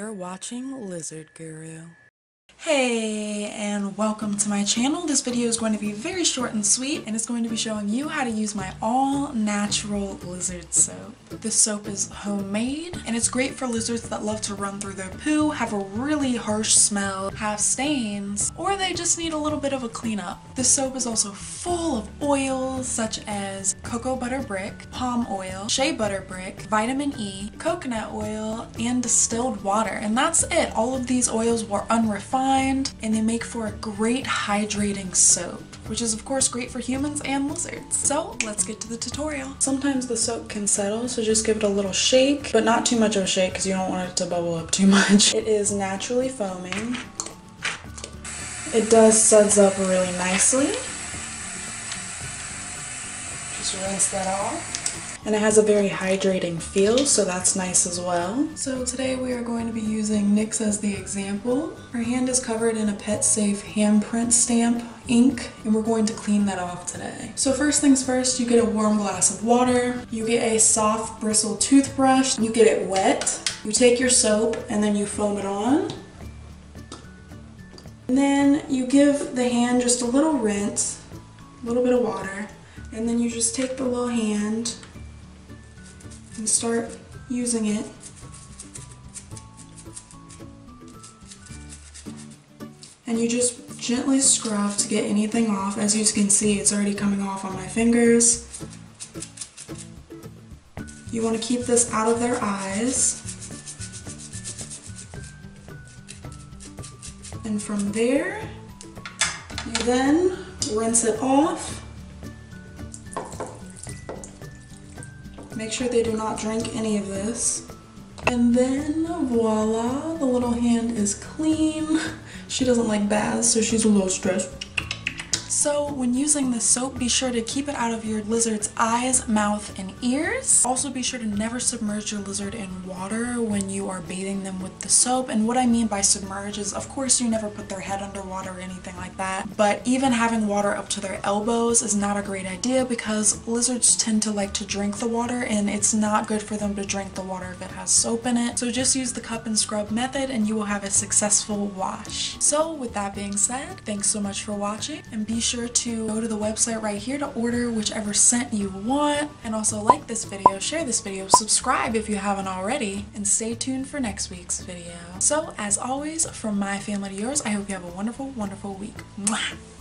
You're watching LizardGuru. Hey, and welcome to my channel. This video is going to be very short and sweet, and it's going to be showing you how to use my all-natural lizard soap. This soap is homemade, and it's great for lizards that love to run through their poo, have a really harsh smell, have stains, or they just need a little bit of a cleanup. This soap is also full of oils such as cocoa butter brick, palm oil, shea butter brick, vitamin E, coconut oil, and distilled water. And that's it. All of these oils were unrefined, and they make for a great hydrating soap, which is of course great for humans and lizards. So let's get to the tutorial. Sometimes the soap can settle, so just give it a little shake, but not too much of a shake because you don't want it to bubble up too much. It is naturally foaming. It does suds up really nicely. Just rinse that off. And it has a very hydrating feel, so that's nice as well. So today we are going to be using NYX as the example. Her hand is covered in a pet safe handprint stamp ink, and we're going to clean that off today. So first things first, you get a warm glass of water, you get a soft bristled toothbrush, you get it wet, you take your soap and then you foam it on. And then you give the hand just a little rinse, a little bit of water, and then you just take the little hand and start using it. And you just gently scrub to get anything off. As you can see, it's already coming off on my fingers. You want to keep this out of their eyes. And from there, you then rinse it off. Make sure they do not drink any of this. And then voila, the little hand is clean. She doesn't like baths, so she's a little stressed. So when using this soap, be sure to keep it out of your lizard's eyes, mouth, and ears. Also be sure to never submerge your lizard in water when you are bathing them with the soap. And what I mean by submerge is, of course, you never put their head underwater or anything like that. But even having water up to their elbows is not a great idea because lizards tend to like to drink the water, and it's not good for them to drink the water if it has soap in it. So just use the cup and scrub method and you will have a successful wash. So with that being said, thanks so much for watching, and be sure to go to the website right here to order whichever scent you want, and also like this video, share this video, subscribe if you haven't already, and stay tuned for next week's video. So as always, from my family to yours, I hope you have a wonderful, wonderful week. Mwah!